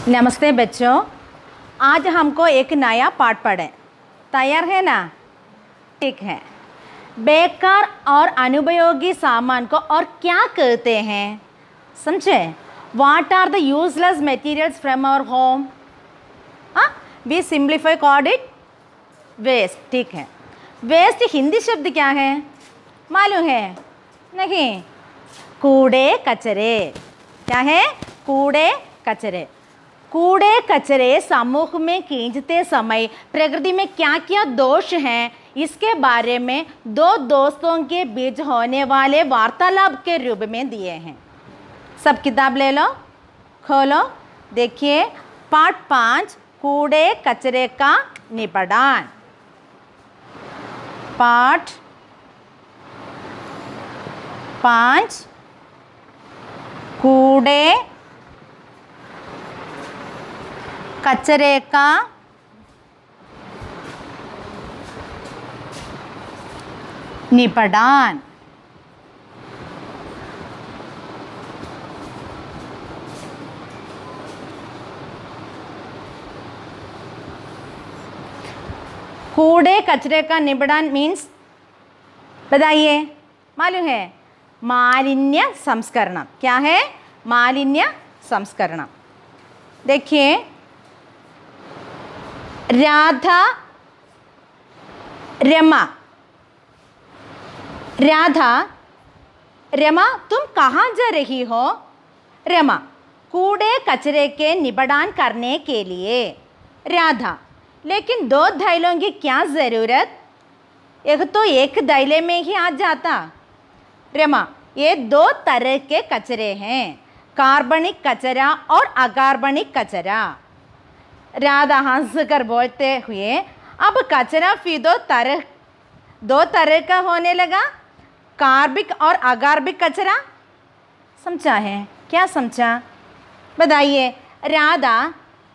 नमस्ते बच्चों, आज हमको एक नया पाठ पढ़ें। तैयार है ना? ठीक है। बेकार और अनुपयोगी सामान को और क्या कहते हैं, समझे? What are the useless materials from our home? We simplify called it waste. ठीक है। वेस्ट हिंदी शब्द क्या है मालूम है? नहीं। कूड़े कचरे। क्या है? कूड़े कचरे। कूड़े कचरे समूह में खींचते समय प्रकृति में क्या क्या दोष हैं, इसके बारे में दो दोस्तों के बीच होने वाले वार्तालाप के रूप में दिए हैं। सब किताब ले लो, खोलो, देखिए पाठ 5 कूड़े कचरे का निपटान। पाठ 5 कूड़े कचरे का निपटान। कूड़े कचरे का निपटान मीन्स बताइए, मालूम है? मालिन्य संस्करण। क्या है? मालिन्य संस्करण। देखिए, राधा रमा। राधा रमा तुम कहाँ जा रही हो? रमा कूड़े कचरे के निपटान करने के लिए। राधा लेकिन दो थैलों की क्या ज़रूरत? एक तो एक थैले में ही आ जाता। रमा ये दो तरह के कचरे हैं, कार्बनिक कचरा और अकार्बनिक कचरा। राधा हंसकर बोलते हुए, अब कचरा भी दो तरह का होने लगा, कार्बिक और अकार्बिक कचरा। समझा है? क्या समझा बताइए? राधा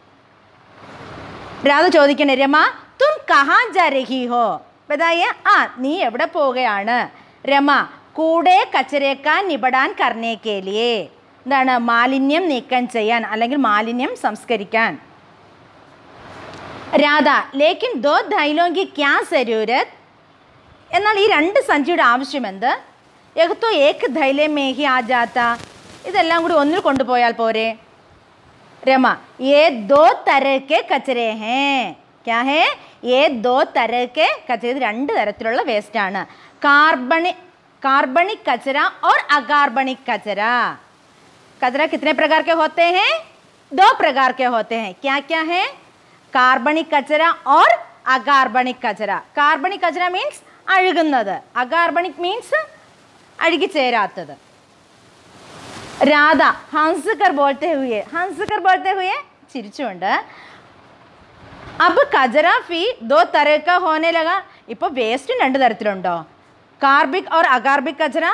ചോദിക്കണേ, രമ तुम कहाँ जा रही हो? बताइए। നീ എവിടെ പോവുകയാണ്? രമ കൂടെ कचरे का निपटान करने के लिए। എന്താണ്? മാലിന്യം നീക്കം ചെയ്യാൻ അല്ലെങ്കിൽ മാലിന്യം സംസ്കരിക്കാൻ। രാധ लेकिन दो थैलों की क्या ज़रूरत? എന്നാൽ ഈ രണ്ട് സഞ്ചിയുടെ ആവശ്യം എന്ത്? एक तो एक थैले में ही आ जाता। ഇതെല്ലാം കൂടി ഒന്നിൽ കൊണ്ടുപോയാൽ പോരെ? रमा ये दो तरह के कचरे हैं। क्या है? ये दो तरह के कचरे, രണ്ട് തരത്തിലുള്ള വേസ്റ്റ് ആണ്। कार्बनिक कचरा और अकार्बनिक कचरा। कचरा कितने प्रकार के होते हैं? 2 प्रकार के होते हैं। क्या क्या है? कार्बनिक कचरा और अकार्बनिक कचरा। कार्बनिक कचरा मीन्स അഴുകുന്നത്, അകാർബണിക് മീൻസ് അഴുകിച്ചേരാത്തത്। രാധ हंसकर बोलते हुए ചിരിച്ചുകൊണ്ട്, अब कचरा भी 2 तरह का होने लगा। ഇപ്പോൾ വേസ്റ്റ് 2 തരത്തിലുണ്ടോ? कार्बिक और अकार्बिक कचरा।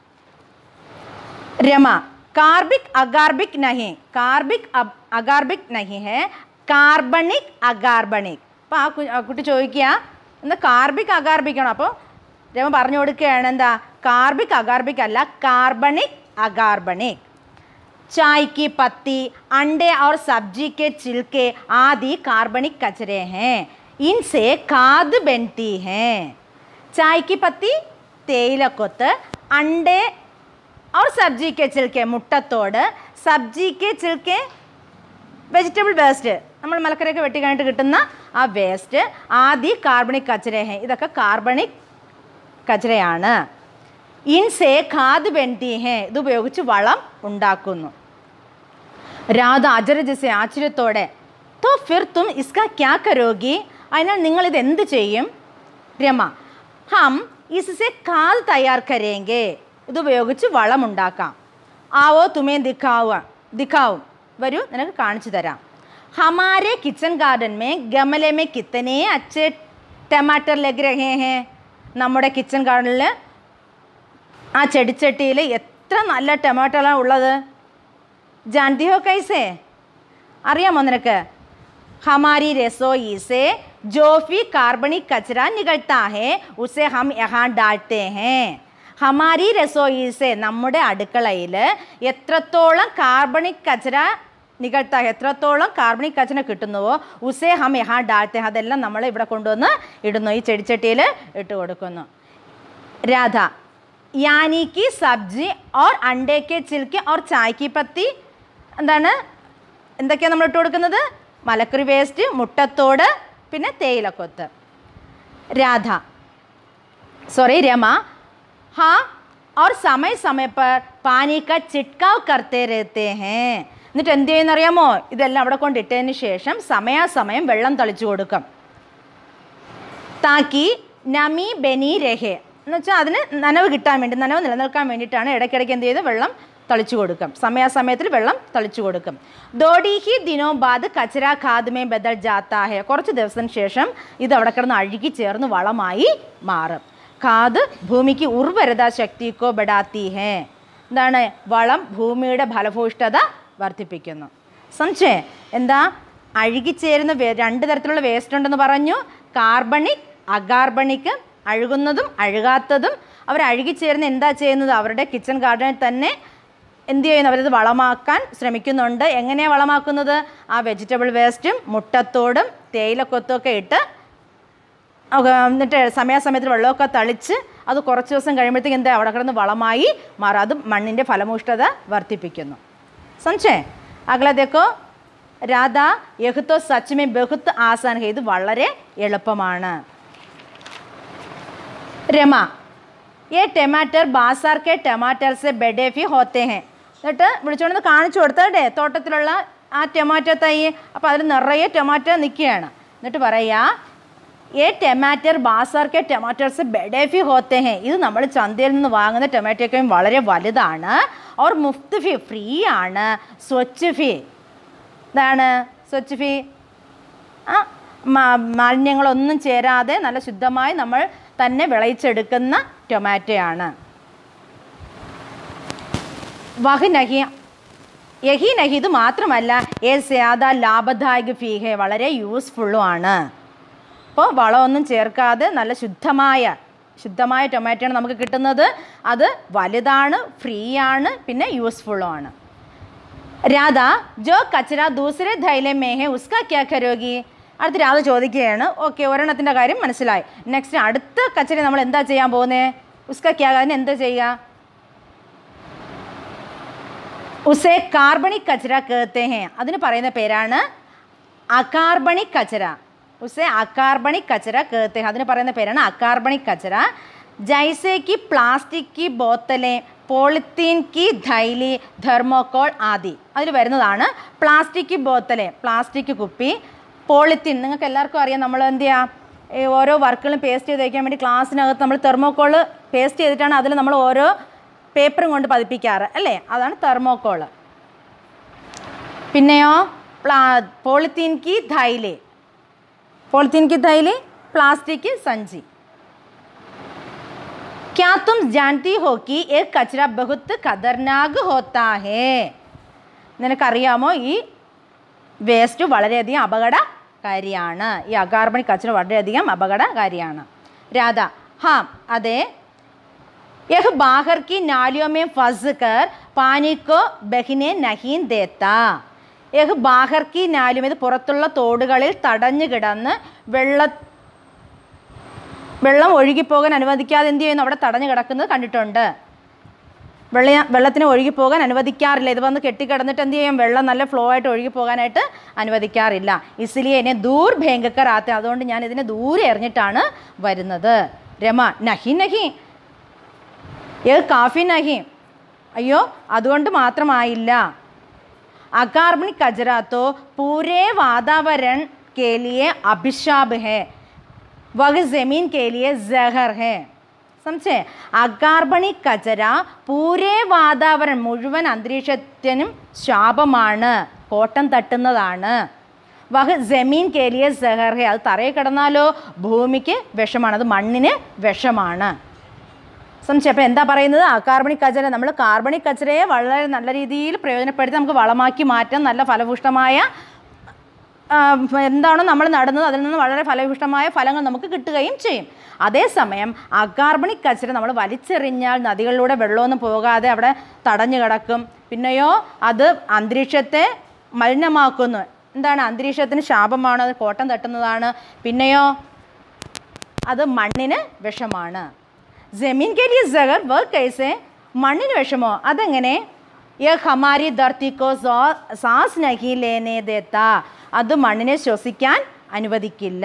रमा कार्बिक अकार्बिक नहीं, कार्बिक अकार्बिक नहीं है, कार्बनिक अकार्बनिक। അപ്പോൾ ആ കുട്ടി ചോദിക്കുക, എന്താ കാർബിക് അകാർബിക് ആണോ? അപ്പോൾ രമ പറഞ്ഞു കൊടുക്കുകയാണ്, എന്താ? कार्बिक अकार्बिक अല്ല, कार्बनिक अकार्बनिक। चाय की पत्ती, अंडे और सब्जी के छिलके आदि कार्बनिक कचरे हैं, इनसे खाद बनती है। चाय की पत्ती തേയിലക്കൊത്ത്, अंडे और सब्जी के छिलके മുട്ടത്തോട്, सब्जी के छिलके വെജിറ്റബിൾ വേസ്റ്റ്, നമ്മൾ മലക്കറിയൊക്കെ വെട്ടി കഴിഞ്ഞിട്ട് കിട്ടുന്ന ആ വേസ്റ്റ്, ആദി കാർബണിക് കച്ചറേ ഹേ, ഇതൊക്കെ കാർബണിക് കച്ചറയാണ്। ഇൻസേ ഖാദ് ബൻതി ഹേ, ഇതുപയോഗിച്ച് വളം ഉണ്ടാക്കുന്നു। രാധ അജരജസെ ആശ്ചര്യത്തോടെ, तो फिर तुम इसका क्या करोगी? അതിനാൽ നിങ്ങൾ ഇത് എന്ത് ചെയ്യും? രമ हम इससे खाद तैयार करेंगे, ഇതുപയോഗിച്ച് വളം ഉണ്ടാക്കാം। आओ तुम्हें दिखाऊं, वरु निनक्कु काणिच्चु तराम। हमारे किचन गार्डन में गमले में कितने अच्छे टमाटर लग रहे हैं? നമ്മുടെ കിച്ചൺ ഗാർഡനിൽ ആ ചെടിച്ചട്ടിയിൽ എത്ര നല്ല ടൊമാറ്റോകളാണ് ഉള്ളത്? जानती हो कैसे? അറിയാമോ നിനക്ക്? हमारी रसोई से जो भी कार्बनिक कचरा निकलता है उसे हम यहाँ डालते हैं। हमारी रसोई से നമ്മുടെ അടുക്കളയിൽ എത്രത്തോളം കാർബണിക് കച്ചറ निकलता है എത്രത്തോളം കാർബണിക് കച്ചറ കിട്ടുന്നുവോ ഉസേ ഹം യഹാ ഡാൽത്തെ हैं അതെല്ലാം നമ്മൾ ഇവിടെ കൊണ്ടുവന്ന് ഇടുന്നു ഈ ചെടിച്ചട്ടിയിൽ ഇട്ട് കൊടുക്കുന്നു രാധ यानी कि सब्जी और अंडे के छिलके और चाय की पत्ती എന്താണ് എന്തൊക്കെയാണ് നമ്മൾ ഇട്ട് കൊടുക്കുന്നത് മലക്കറി വേസ്റ്റ് മുട്ടത്തോട് പിന്നെ തേയിലക്കൊത്ത് रमा हाँ और समय समय पर पानी का छिड़काव करते रहते हैं എന്നിട്ട് എന്ത് ചെയ്യുന്നറിയാമോ ഇതെല്ലാം അവിടെ കൊണ്ടിട്ടതിന് ശേഷം സമയാസമയം വെള്ളം തളിച്ചു കൊടുക്കും താക്കി നമി ബനി രഹേ എന്ന് വെച്ചാൽ അതിന് നനവ് കിട്ടാൻ വേണ്ടി നനവ് നിലനിൽക്കാൻ വേണ്ടിയിട്ടാണ് ഇടയ്ക്കിടയ്ക്ക് എന്ത് ചെയ്ത് വെള്ളം തളിച്ചു കൊടുക്കും സമയാസമയത്തിൽ വെള്ളം തളിച്ചു കൊടുക്കും ദോഡി ഹി ദിനോ ബാദ് കച്ചറ ഖാദ് മേ ബദൽ ജാത്താ ഹെ കുറച്ച് ദിവസത്തിന് ശേഷം ഇത് അവിടെ കിടന്ന് അഴുകി ചേർന്ന് വളമായി മാറും ഖാദ് ഭൂമിക്ക് ഉർവരത ശക്തിക്കോ ബഡാത്തി ഹെ എന്താണ് വളം ഭൂമിയുടെ ഫലഭൂയിഷ്ഠത വർദ്ധിപ്പിക്കുന്നു സംശയ എന്താ അഴുകിച്ചേരുന്ന രണ്ട് തരത്തിലുള്ള വേസ്റ്റ് ഉണ്ടെന്ന് പറഞ്ഞു കാർബണിക് അകാർബണിക് അഴുകുന്നതും അഴുകാത്തതും അവർ അഴുകിച്ചേർന്ന് എന്താ ചെയ്യുന്നത് അവരുടെ കിച്ചൺ ഗാർഡനിൽ തന്നെ എന്ത് ചെയ്യുന്നു അവരത് വളമാക്കാൻ ശ്രമിക്കുന്നുണ്ട് എങ്ങനെയാണ് വളമാക്കുന്നത് ആ വെജിറ്റബിൾ വേസ്റ്റും മുട്ടത്തോടും തേയിലക്കൊത്തും ഒക്കെ ഇട്ട് എന്നിട്ട് സമയാസമയത്തിൽ വെള്ളമൊക്കെ തളിച്ച് അത് കുറച്ച് ദിവസം കഴിയുമ്പോഴത്തേക്ക് എന്താ അവിടെ കിടന്ന് വളമായി മാറും അത് മണ്ണിൻ്റെ ഫലഭൂയിഷ്ഠത വർദ്ധിപ്പിക്കുന്നു സംശയ അഗ്ല देखो രാധാ യഹ് തോ സച്ച് മേ ബഹുത് ആസാൻ ഹേ ഇത് വളരെ എളുപ്പമാണ് रमा ये टमाटर बाजार के टमाटर से बड़े भी होते हैं എന്നിട്ട് വിളിച്ചുകൊണ്ട് കാണിച്ചു കൊടുത്തേ തോട്ടത്തിലുള്ള ആ ടൊമാറ്റോ തൈ അപ്പോൾ അതിൽ നിറയെ ടൊമാറ്റോ നിൽക്കുകയാണ് എന്നിട്ട് പറയാ ये टमाटर बाजार के टमाटर से बड़े भी होते हैं ഇത് നമ്മൾ ചന്തയിൽ നിന്ന് വാങ്ങുന്ന ടൊമാറ്റോയും വളരെ വലുതാണ് और मुफ्त भी ഫ്രീ ആണ് സ്വച്ഛ് ഫി എന്താണ് സ്വച്ഛ് ഫി മാലിന്യങ്ങളൊന്നും ചേരാതെ നല്ല ശുദ്ധമായി നമ്മൾ തന്നെ വിളയിച്ചെടുക്കുന്ന ടൊമാറ്റോയാണ് വഹ് നഹി യഹി നഹി ഇത് മാത്രമല്ല ഏ സ്യാദ ലാഭദായക ഫീ ഹെ വളരെ യൂസ്ഫുള്ളും ആണ് അപ്പോൾ വളമൊന്നും ചേർക്കാതെ നല്ല ശുദ്ധമായ ടൊമാറ്റോയാണ് നമുക്ക് കിട്ടുന്നത് അത് വലുതാണ് ഫ്രീ ആണ് പിന്നെ യൂസ്ഫുള്ളും ആണ് രാധ ജോ കച്ചറ ദൂസരെ ധൈലേ മേ ഹെ ഉസ്കാ ക്യാ കരോഗി അടുത്ത രാധ ചോദിക്കുകയാണ് ഓക്കെ ഒരെണ്ണത്തിൻ്റെ കാര്യം മനസ്സിലായി നെക്സ്റ്റ് അടുത്ത കച്ചറ നമ്മൾ എന്താ ചെയ്യാൻ പോകുന്നത് ഉസ്കാ ക്യാ അതിന് എന്താ ചെയ്യുക ഉസേ കാർബണിക് കച്ചറ കേത്തെ ഹെ അതിന് പറയുന്ന പേരാണ് അകാർബണിക് കച്ചറ ഉസേ അകാർബണിക് കച്ചറ കേത്തെ ഹെ അതിന് പറയുന്ന പേരാണ് അകാർബണിക് കച്ചറ ജൈസേ കി പ്ലാസ്റ്റിക് കി ബോത്തലെ പോളിത്തീൻ കി ധൈലി തെർമോക്കോൾ ആദി അതിൽ വരുന്നതാണ് പ്ലാസ്റ്റിക് ബോത്തലെ പ്ലാസ്റ്റിക് കുപ്പി പോളിത്തീൻ നിങ്ങൾക്ക് എല്ലാവർക്കും അറിയാം നമ്മൾ എന്ത് ചെയ്യുക ഓരോ വർക്കുകളും പേസ്റ്റ് ചെയ്ത് വയ്ക്കാൻ വേണ്ടി ക്ലാസ്സിനകത്ത് നമ്മൾ തെർമോക്കോൾ പേസ്റ്റ് ചെയ്തിട്ടാണ് അതിൽ നമ്മൾ ഓരോ പേപ്പറും കൊണ്ട് പതിപ്പിക്കാറ് അല്ലേ അതാണ് തെർമോക്കോൾ പിന്നെയോ പോളിത്തീൻ കി ധൈലി प्लास्टिक की संची क्या तुम जानती हो कि एक कचरा बहुत खतरनाक होता है നിനക്കറിയാമോ ഈ വേസ്റ്റ് വളരെയധികം അപകടകാരിയാണ് ഈ അകാർബണിക് കച്ചറ വളരെയധികം അപകടകാരിയാണ് രാധ हाँ अदे यह बाहर की नालियों में फंस कर पानी को बहने नहीं देता യഹ് ബാഹർ കി നാലും ഇത് പുറത്തുള്ള തോടുകളിൽ തടഞ്ഞു കിടന്ന് വെള്ളം ഒഴുകിപ്പോകാൻ അനുവദിക്കാതെ എന്ത് ചെയ്യുന്നു അവിടെ തടഞ്ഞു കിടക്കുന്നത് കണ്ടിട്ടുണ്ട് വെള്ളത്തിന് ഒഴുകിപ്പോകാൻ അനുവദിക്കാറില്ല ഇത് വന്ന് കെട്ടിക്കിടന്നിട്ട് എന്ത് ചെയ്യും വെള്ളം നല്ല ഫ്ലോ ആയിട്ട് ഒഴുകിപ്പോകാനായിട്ട് അനുവദിക്കാറില്ല ഇസ്ലിയെ എന്നെ ദൂർ ഭയങ്കരാത്ത അതുകൊണ്ട് ഞാൻ ഇതിനെ ദൂരെ എറിഞ്ഞിട്ടാണ് വരുന്നത് രമ നഹി നഹി യഹ് കാഫി നഹി അയ്യോ അതുകൊണ്ട് മാത്രമായില്ല अकार्बनिक कचरा तो पूरे वातावरण के लिए अभिशाप है वह ज़मीन के लिए जहर है समझे अकार्बनिक कचरा पूरे वातावरण മുഴുവൻ അന്തരീക്ഷത്തിനും ശാപമാണ് കോട്ടം തട്ടുന്നതാണ് വഹ ജമീൻ കെ ലിയെ സഹർ ഹെ അത് തറയിൽ കിടന്നാലോ ഭൂമിക്ക് വിഷമാണ് അത് മണ്ണിന് വിഷമാണ് സംശയം അപ്പോൾ എന്താ പറയുന്നത് അകാർബണിക് കച്ചറ നമ്മൾ കാർബണിക് കച്ചറയെ വളരെ നല്ല രീതിയിൽ പ്രയോജനപ്പെടുത്തി നമുക്ക് വളമാക്കി മാറ്റാൻ നല്ല ഫലഭൂഷ്ടമായ എന്താണോ നമ്മൾ നടുന്നത് അതിൽ നിന്ന് വളരെ ഫലഭൂഷ്ടമായ ഫലങ്ങൾ നമുക്ക് കിട്ടുകയും ചെയ്യും അതേസമയം അകാർബണിക് കച്ചറ നമ്മൾ വലിച്ചെറിഞ്ഞാൽ നദികളിലൂടെ വെള്ളമൊന്നും പോകാതെ അവിടെ തടഞ്ഞു കിടക്കും പിന്നെയോ അത് അന്തരീക്ഷത്തെ മലിനമാക്കുന്നു. എന്താണ്? അന്തരീക്ഷത്തിന് ശാപമാണ്, അത് കോട്ടം തട്ടുന്നതാണ്. പിന്നെയോ അത് മണ്ണിന് വിഷമാണ്. ജമീൻ കെ ലിയെ ജഗർ വ കൈസെ, മണ്ണിന് വിഷമോ? അതെങ്ങനെ? യഹ് ഹമാരി ധർത്തി കോ സാസ് നഹി ലേനെ ദേത്താ, അത് മണ്ണിനെ ശ്വസിക്കാൻ അനുവദിക്കില്ല.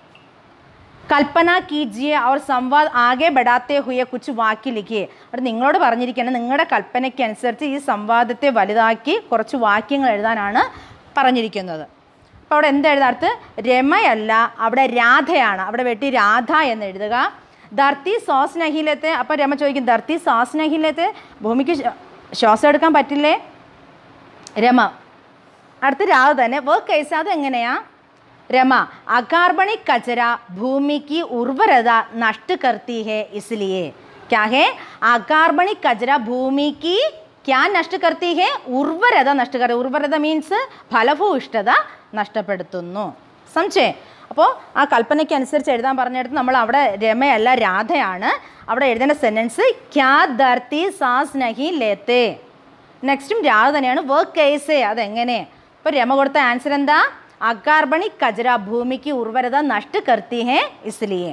കൽപ്പന കീജിയെ और संवाद आगे बढ़ाते हुए कुछ वाक्य लिखिए. അവിടെ നിങ്ങളോട് പറഞ്ഞിരിക്കുകയാണ് നിങ്ങളുടെ കൽപ്പനയ്ക്കനുസരിച്ച് ഈ സംവാദത്തെ വലുതാക്കി കുറച്ച് വാക്യങ്ങൾ എഴുതാനാണ് പറഞ്ഞിരിക്കുന്നത്. അപ്പോൾ അവിടെ എന്തെഴുതാ? അടുത്ത് രമയല്ല, അവിടെ രാധയാണ്. അവിടെ വെട്ടി രാധ എന്ന് എഴുതുക. ധർത്തി ശ്വാസ് നഹിലത്തെ. അപ്പോൾ രമ ചോദിക്കും ധർത്തി ശ്വാസ് നഹിലത്തെ, ഭൂമിക്ക് ശ്വാസം എടുക്കാൻ പറ്റില്ലേ? രമ. അടുത്ത് രാധ തന്നെ. വ കൈസ, അത് എങ്ങനെയാ? രമ अकार्बनिक कचरा भूमि की उर्वरता नष्ट करती है, इसलिए क्या है? अकार्बनिक कचरा भूमि की क्या नष्ट करती है? उर्वरता नष्ट कर. उर्वरता मीन्स ഫലഭൂയിഷ്ഠത നഷ്ടപ്പെടുത്തുന്നു. സംശയം? അപ്പോൾ ആ കൽപ്പനയ്ക്ക് അനുസരിച്ച് എഴുതാൻ പറഞ്ഞെടുത്ത് നമ്മൾ അവിടെ രമയല്ല രാധയാണ്. അവിടെ എഴുതേണ്ട സെൻറ്റൻസ് ക്യാ ധർത്തി സാസ് നഹി ലേത്തെ. നെക്സ്റ്റും രാധ തന്നെയാണ്. വ കൈസെ, അതെങ്ങനെ? അപ്പോൾ രമ കൊടുത്ത ആൻസർ എന്താ? अकार्बनिक कचरा भूमि की उर्वरता नष्ट करती है, इसलिए.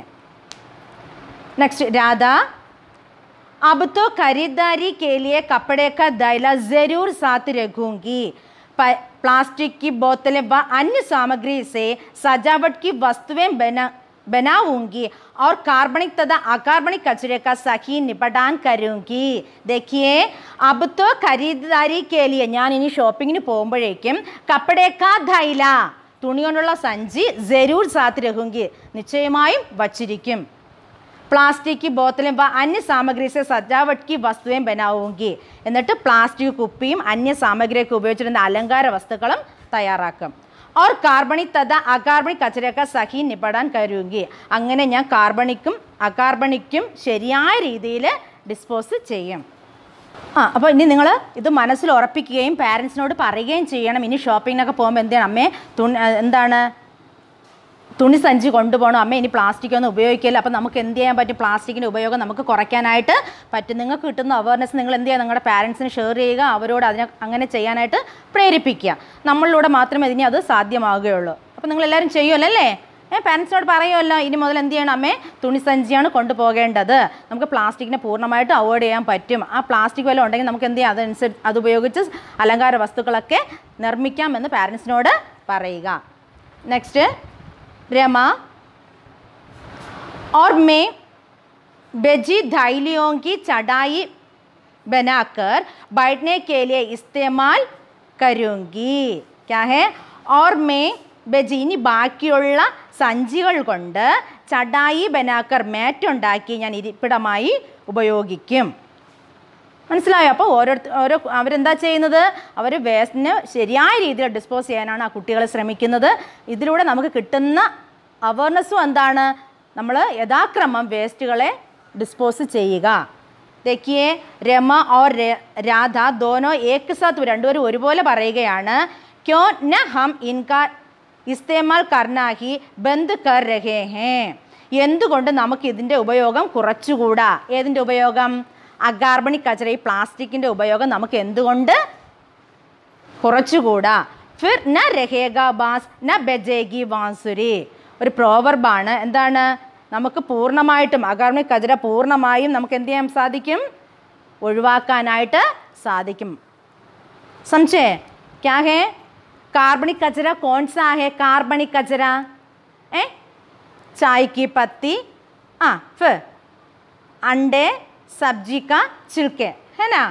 नेक्स्ट राधा, अब तो खरीदारी के लिए कपड़े का थैला ज़रूर साथ रखूंगी. प्लास्टिक की बोतलें व अन्य सामग्री से सजावट की वस्तुएं बनाऊंगी और कार्बनिक तथा अकार्बनिक कचरे का सही निपटान करूंगी. देखिए, अब तो खरीदारी के लिए ഞാൻ ഇനി ഷോപ്പിങ്ങിന് പോകുമ്പോഴേക്കും കപ്പടെ കാ ധൈല, തുണി കൊണ്ടുള്ള സഞ്ചി ജരൂർ സാത്ത് രഹുങ്കി, നിശ്ചയമായും വച്ചിരിക്കും. പ്ലാസ്റ്റിക് ബോത്തലും അന്യ സാമഗ്രി സെ സജാവട്ട് की वस्तुएं बनाऊंगी. എന്നിട്ട് പ്ലാസ്റ്റിക് കുപ്പിയും അന്യ സാമഗ്രിയൊക്കെ ഉപയോഗിച്ചിരുന്ന അലങ്കാര വസ്തുക്കളും തയ്യാറാക്കും. और कार्बनिक तथा अकार्बनिक कचरे का सही निपटान करूंगी. അങ്ങനെ ഞാൻ കാർബണിക്കും അകാർബണിക്കും ശരിയായ രീതിയിൽ ഡിസ്പോസ് ചെയ്യും. അപ്പോൾ ഇനി നിങ്ങൾ ഇത് മനസ്സിൽ ഉറപ്പിക്കുകയും പാരൻസിനോട് പറയുകയും ചെയ്യണം. ഇനി ഷോപ്പിങ്ങിനൊക്കെ പോകുമ്പോൾ എന്താണ് അമ്മേ എന്താണ് തുണി സഞ്ചി കൊണ്ടുപോകണം, അമ്മ ഇനി പ്ലാസ്റ്റിക് ഒന്നും ഉപയോഗിക്കില്ല. അപ്പോൾ നമുക്ക് എന്ത് ചെയ്യാൻ പറ്റും? പ്ലാസ്റ്റിക്കിൻ്റെ ഉപയോഗം നമുക്ക് കുറയ്ക്കാനായിട്ട് പറ്റും. നിങ്ങൾക്ക് കിട്ടുന്ന അവയർനെസ് നിങ്ങൾ എന്ത് ചെയ്യുക? നിങ്ങളുടെ പാരൻസിന് ഷെയർ ചെയ്യുക, അവരോട് അങ്ങനെ ചെയ്യാനായിട്ട് പ്രേരിപ്പിക്കുക. നമ്മളിലൂടെ മാത്രമേ ഇതിന് അത് സാധ്യമാവുകയുള്ളൂ. അപ്പോൾ നിങ്ങളെല്ലാവരും ചെയ്യുമല്ലോ അല്ലേ? പാരൻസിനോട് പറയുമല്ലോ ഇനി മുതൽ എന്ത് ചെയ്യണം? അമ്മേ തുണി സഞ്ചിയാണ് കൊണ്ടുപോകേണ്ടത്, നമുക്ക് പ്ലാസ്റ്റിക്കിനെ പൂർണ്ണമായിട്ട് അവോയ്ഡ് ചെയ്യാൻ പറ്റും. ആ പ്ലാസ്റ്റിക് വല്ലതും ഉണ്ടെങ്കിൽ നമുക്ക് എന്ത് ചെയ്യാം? അതനുസരിച്ച് അതുപയോഗിച്ച് അലങ്കാര വസ്തുക്കളൊക്കെ നിർമ്മിക്കാമെന്ന് പാരൻസിനോട് പറയുക. നെക്സ്റ്റ് रमा, और मैं बेजी थैलियों की चटाई बनाकर बैठने के लिए इस्तेमाल करूँगी. क्या है? और मैं बेजी, ഇനി ബാക്കിയുള്ള സഞ്ചികൾ കൊണ്ട് ചടായി ബനാക്കർ, മാറ്റ് ഉണ്ടാക്കി ഞാൻ ഇരിപ്പിടമായി ഉപയോഗിക്കും. മനസ്സിലായോ? അപ്പോൾ അവരെന്താ ചെയ്യുന്നത്? അവർ വേസ്റ്റിന് ശരിയായ രീതിയിൽ ഡിസ്പോസ് ചെയ്യാനാണ് ആ കുട്ടികളെ ശ്രമിക്കുന്നത്. ഇതിലൂടെ നമുക്ക് കിട്ടുന്ന അവയർനെസ്സും എന്താണ്? നമ്മൾ യഥാക്രമം വേസ്റ്റുകളെ ഡിസ്പോസ് ചെയ്യുക. देखिए, രമ और രാധ दोनों एक साथ, രണ്ടുപേരും ഒരുപോലെ പറയുകയാണ്. क्यों न हम इनका इस्तेमाल करना ही बंद कर रहे हैं. എന്തുകൊണ്ട് നമുക്ക് ഇതിൻ്റെ ഉപയോഗം കുറച്ചുകൂടാ? ഏതിൻ്റെ ഉപയോഗം? അകാർബണിക് കച്ചറ, ഈ പ്ലാസ്റ്റിക്കിൻ്റെ ഉപയോഗം നമുക്ക് എന്തുകൊണ്ട് കുറച്ചുകൂടാ? ഫിർ ന രഹേഗാ ബാസ് ന ബജേഗി ബാൻസുരി. ഒരു പ്രോവർബാണ്. എന്താണ്? നമുക്ക് പൂർണ്ണമായിട്ടും അകാർബണിക് കച്ചറ പൂർണ്ണമായും നമുക്ക് എന്ത് ചെയ്യാൻ സാധിക്കും? ഒഴിവാക്കാനായിട്ട് സാധിക്കും. समझे? क्या है कार्बनिक कचरा? कौन सा है कार्बनिक कचरा? चाय की पत्ती, फिर अंडे, सब्जी का छिलके, है ना?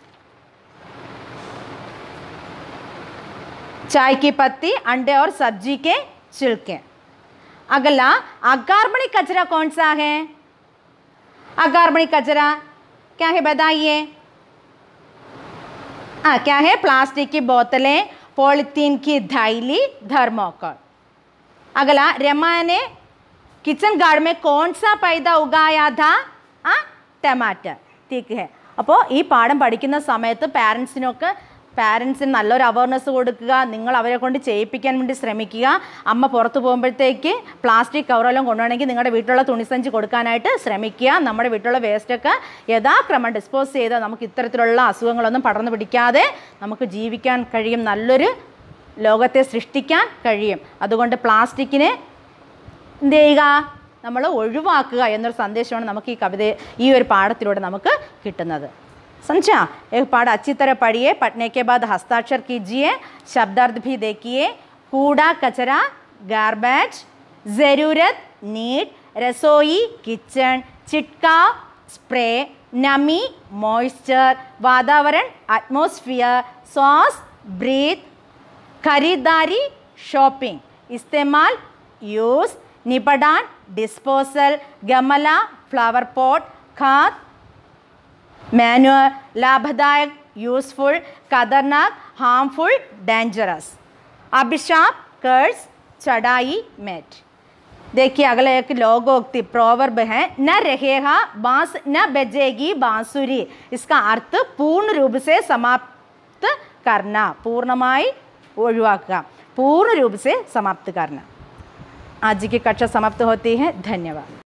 चाय की पत्ती, अंडे और सब्जी के छिलके. अगला अकार्बनिक कचरा कौन सा है? अकार्बनिक कचरा क्या है बताइए? क्या है? प्लास्टिक की बोतलें, पॉलीथीन की थैली, थर्मोकोल. अगला रमा ने किचन गार्डन में कौन सा पौधा उगाया था? टमाटर. ठीक है. അപ്പോൾ ഈ പാഠം പഠിക്കുന്ന സമയത്ത് പാരൻസിന് നല്ലൊരു അവയർനെസ് കൊടുക്കുക. നിങ്ങൾ അവരെ കൊണ്ട് ചെയ്യിപ്പിക്കാൻ വേണ്ടി ശ്രമിക്കുക. അമ്മ പുറത്ത് പോകുമ്പോഴത്തേക്ക് പ്ലാസ്റ്റിക് കവറെല്ലാം കൊണ്ടുപോകണമെങ്കിൽ നിങ്ങളുടെ വീട്ടിലുള്ള തുണിസഞ്ചി കൊടുക്കാനായിട്ട് ശ്രമിക്കുക. നമ്മുടെ വീട്ടിലുള്ള വേസ്റ്റൊക്കെ യഥാക്രമം ഡിസ്പോസ് ചെയ്താൽ നമുക്ക് ഇത്തരത്തിലുള്ള അസുഖങ്ങളൊന്നും പടർന്നു പിടിക്കാതെ നമുക്ക് ജീവിക്കാൻ കഴിയും. നല്ലൊരു ലോകത്തെ സൃഷ്ടിക്കാൻ കഴിയും. അതുകൊണ്ട് പ്ലാസ്റ്റിക്കിനെ എന്ത് ചെയ്യുക, നമ്മൾ ഒഴിവാക്കുക എന്നൊരു സന്ദേശമാണ് നമുക്ക് ഈ ഒരു പാഠത്തിലൂടെ നമുക്ക് കിട്ടുന്നത്. समझा? एक पाठ अच्छी तरह पढ़िए. पढ़ने के बाद हस्ताक्षर कीजिए, शब्दार्थ भी देखिए. कूड़ा कचरा गार्बेज, ज़रूरत नीड, रसोई किचन, चिटका स्प्रे, नमी मॉइस्चर, वातावरण एटमॉस्फेयर, श्वास ब्रीथ, खरीदारी शॉपिंग, इस्तेमाल यूज़, निपटान डिस्पोजल, गमला फ्लावर पॉट, खाद मैन्युअल, लाभदायक यूजफुल, खतरनाक हार्मफुल डेंजरस, अभिशाप कर्स, चढ़ाई मेट. देखिए अगला एक लोकोक्ति प्रोवर्ब है, न रहेगा बांस न बजेगी बांसुरी. इसका अर्थ पूर्ण रूप से समाप्त करना, पूर्णमाई ഒഴിവാക്കുക, पूर्ण रूप से समाप्त करना. आज की कक्षा समाप्त होती है. धन्यवाद.